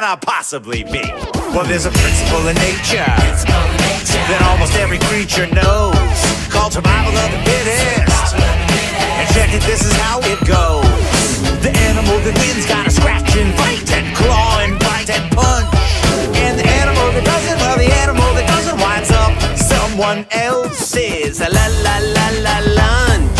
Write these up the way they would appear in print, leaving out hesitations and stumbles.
I possibly be? Well, there's a principle in nature that almost every creature knows, called survival of the fittest. And check it, this is how it goes. The animal that wins gotta scratch and fight and claw and bite and punch. And the animal that doesn't, well, the animal that doesn't winds up someone else's lunch.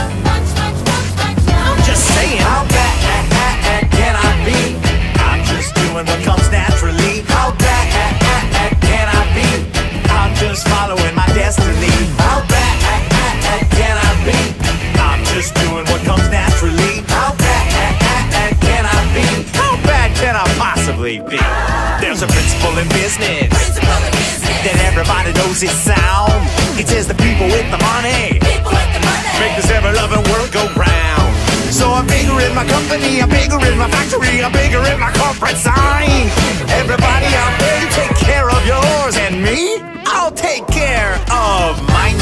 I'm just saying, how bad can I be? I'm just doing what comes naturally. How bad can I be? I'm just following my destiny. How bad can I be? I'm just doing what comes naturally. How bad can I be? How bad can I possibly be? There's a principle in business that everybody knows is sound. It says the people with the money make this ever-loving world go round. So I'm bigger in my company, I'm bigger in my factory, I'm bigger in my corporate sign. Everybody out there, you take care of yours, and me, I'll take care of mine.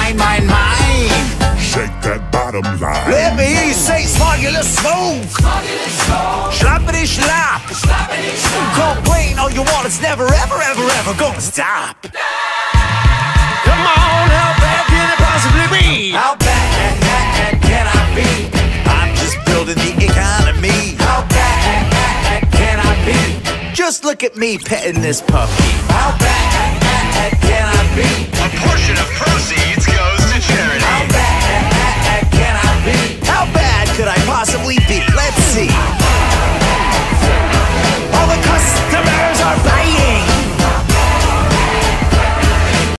Shake that bottom line. Let me hear you say sloggy smoke. Schlappity slap. Complain all you want, it's never ever gonna stop. Come on, how bad can it possibly be? How bad can I be? I'm just building the economy. How bad can I be? Just look at me petting this puppy. How bad can I be? A portion of proceeds goes to charity. How bad can I be? How bad could I possibly be? Let's see.